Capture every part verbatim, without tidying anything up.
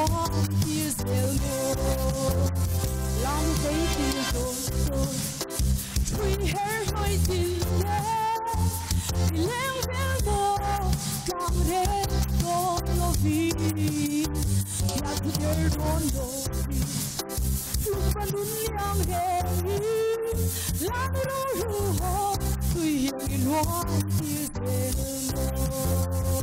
loan tir zel mo lam cây tir to tree hair hoi tin le leng vel mo kang re to lo vi ya tu der don do vi lu pa nun yang he lang ru ru ho tu yang loan tir zel mo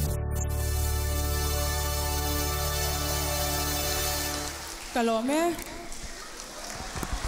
Kalome